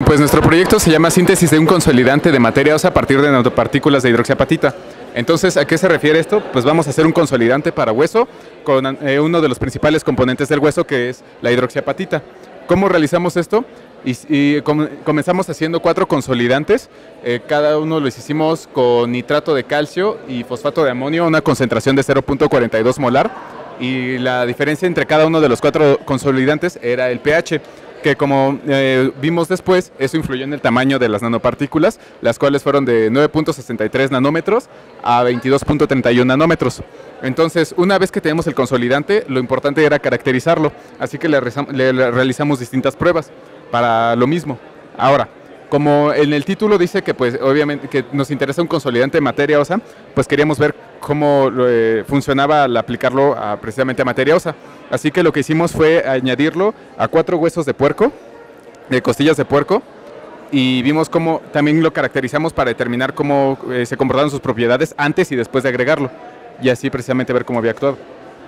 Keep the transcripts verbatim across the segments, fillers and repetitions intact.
Pues nuestro proyecto se llama Síntesis de un consolidante de materia ósea a partir de nanopartículas de hidroxiapatita. Entonces, ¿a qué se refiere esto? Pues vamos a hacer un consolidante para hueso con eh, uno de los principales componentes del hueso, que es la hidroxiapatita. ¿Cómo realizamos esto? Y, y com comenzamos haciendo cuatro consolidantes, eh, cada uno los hicimos con nitrato de calcio y fosfato de amonio, una concentración de cero punto cuarenta y dos molar, y la diferencia entre cada uno de los cuatro consolidantes era el pH, que como eh, vimos después, eso influyó en el tamaño de las nanopartículas, las cuales fueron de nueve punto sesenta y tres nanómetros a veintidós punto treinta y uno nanómetros. Entonces, una vez que tenemos el consolidante, lo importante era caracterizarlo, así que le, le, le realizamos distintas pruebas para lo mismo. Ahora, como en el título dice que pues obviamente que nos interesa un consolidante de materia ósea, pues queríamos ver cómo eh, funcionaba al aplicarlo a, precisamente a materia ósea. Así que lo que hicimos fue añadirlo a cuatro huesos de puerco, de costillas de puerco, y vimos cómo también lo caracterizamos para determinar cómo eh, se comportaban sus propiedades antes y después de agregarlo, y así precisamente ver cómo había actuado.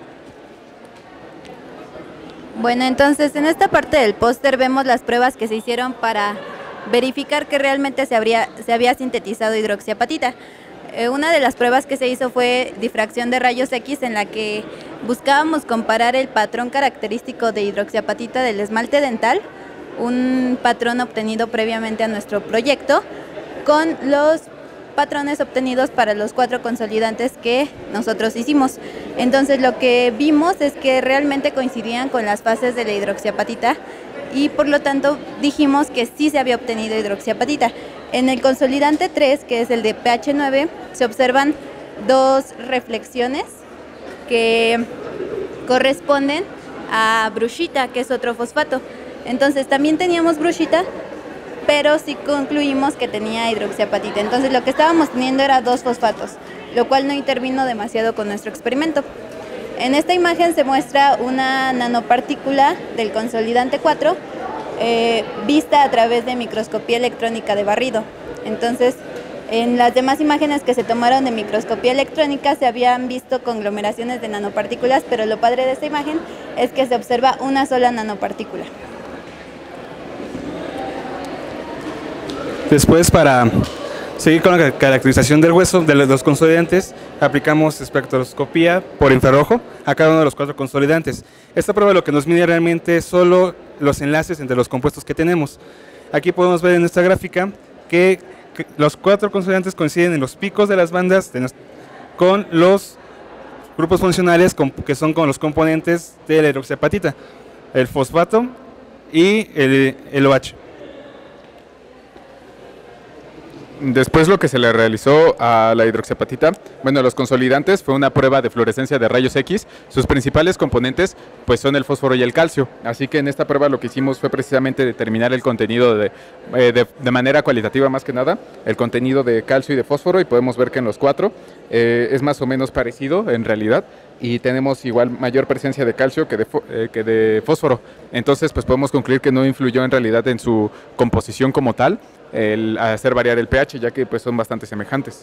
Bueno, entonces en esta parte del póster vemos las pruebas que se hicieron para verificar que realmente se, habría, se había sintetizado hidroxiapatita. Eh, una de las pruebas que se hizo fue difracción de rayos X, en la que buscábamos comparar el patrón característico de hidroxiapatita del esmalte dental, un patrón obtenido previamente a nuestro proyecto, con los patrones obtenidos para los cuatro consolidantes que nosotros hicimos. Entonces lo que vimos es que realmente coincidían con las fases de la hidroxiapatita, y por lo tanto dijimos que sí se había obtenido hidroxiapatita. En el consolidante tres, que es el de pH nueve, se observan dos reflexiones que corresponden a brushita, que es otro fosfato. Entonces también teníamos brushita, pero sí concluimos que tenía hidroxiapatita. Entonces lo que estábamos teniendo era dos fosfatos, lo cual no intervino demasiado con nuestro experimento. En esta imagen se muestra una nanopartícula del consolidante cuatro eh, vista a través de microscopía electrónica de barrido. Entonces, en las demás imágenes que se tomaron de microscopía electrónica se habían visto conglomeraciones de nanopartículas, pero lo padre de esta imagen es que se observa una sola nanopartícula. Después, para seguir con la caracterización del hueso de los consolidantes, aplicamos espectroscopía por infrarrojo a cada uno de los cuatro consolidantes. Esta prueba lo que nos mide realmente es solo los enlaces entre los compuestos que tenemos. Aquí podemos ver en esta gráfica que, que los cuatro consolidantes coinciden en los picos de las bandas de, con los grupos funcionales con, que son con los componentes de la hidroxiapatita, el fosfato y el, el OH. Después lo que se le realizó a la hidroxiapatita, bueno, los consolidantes fue una prueba de fluorescencia de rayos X. Sus principales componentes pues son el fósforo y el calcio, así que en esta prueba lo que hicimos fue precisamente determinar el contenido de, eh, de, de manera cualitativa más que nada, el contenido de calcio y de fósforo, y podemos ver que en los cuatro eh, es más o menos parecido en realidad, y tenemos igual mayor presencia de calcio que de, eh, que de fósforo. Entonces pues podemos concluir que no influyó en realidad en su composición como tal el hacer variar el pH, ya que pues son bastante semejantes.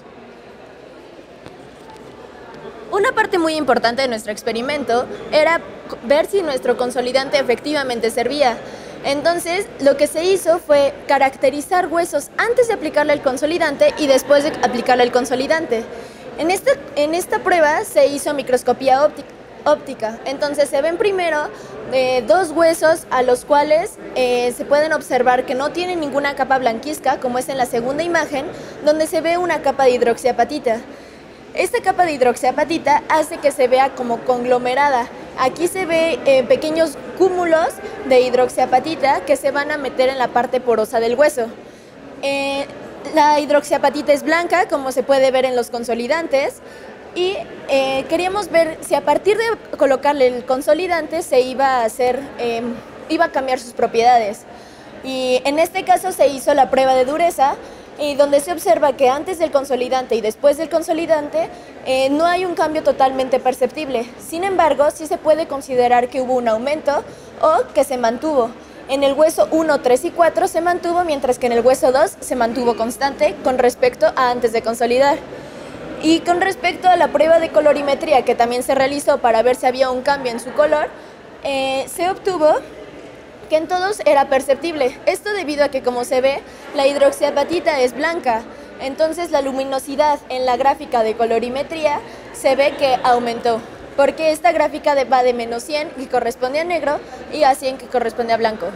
Una parte muy importante de nuestro experimento era ver si nuestro consolidante efectivamente servía. Entonces, lo que se hizo fue caracterizar huesos antes de aplicarle el consolidante y después de aplicarle el consolidante. En esta, en esta prueba se hizo microscopía óptica. óptica. Entonces se ven primero eh, dos huesos a los cuales eh, se pueden observar que no tienen ninguna capa blanquizca, como es en la segunda imagen, donde se ve una capa de hidroxiapatita. Esta capa de hidroxiapatita hace que se vea como conglomerada. Aquí se ve eh, pequeños cúmulos de hidroxiapatita que se van a meter en la parte porosa del hueso. Eh, la hidroxiapatita es blanca, como se puede ver en los consolidantes. Y eh, queríamos ver si a partir de colocarle el consolidante se iba a hacer, eh, iba a cambiar sus propiedades. Y en este caso se hizo la prueba de dureza, y donde se observa que antes del consolidante y después del consolidante eh, no hay un cambio totalmente perceptible. Sin embargo, sí se puede considerar que hubo un aumento o que se mantuvo. En el hueso uno, tres y cuatro se mantuvo, mientras que en el hueso dos se mantuvo constante con respecto a antes de consolidar. Y con respecto a la prueba de colorimetría, que también se realizó para ver si había un cambio en su color, eh, se obtuvo que en todos era perceptible. Esto debido a que, como se ve, la hidroxiapatita es blanca. Entonces la luminosidad en la gráfica de colorimetría se ve que aumentó, porque esta gráfica de, va de menos cien, que corresponde a negro, y a cien, que corresponde a blanco.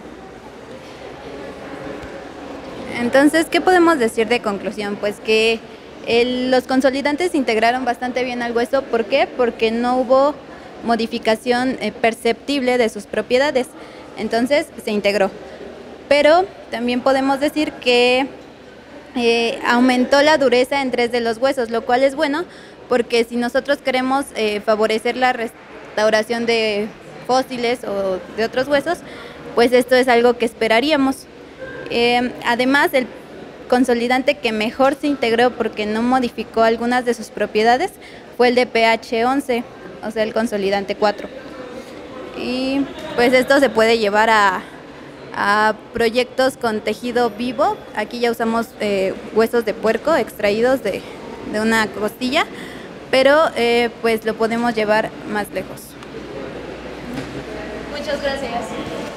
Entonces, ¿qué podemos decir de conclusión? Pues que el, los consolidantes se integraron bastante bien al hueso. ¿Por qué? Porque no hubo modificación eh, perceptible de sus propiedades. Entonces, se integró. Pero también podemos decir que Eh, aumentó la dureza en tres de los huesos, lo cual es bueno porque si nosotros queremos eh, favorecer la restauración de fósiles o de otros huesos, pues esto es algo que esperaríamos. Eh, además, el consolidante que mejor se integró porque no modificó algunas de sus propiedades fue el de pH once, o sea, el consolidante cuatro. Y pues esto se puede llevar a a proyectos con tejido vivo. Aquí ya usamos eh, huesos de puerco extraídos de, de una costilla, pero eh, pues lo podemos llevar más lejos. Muchas gracias.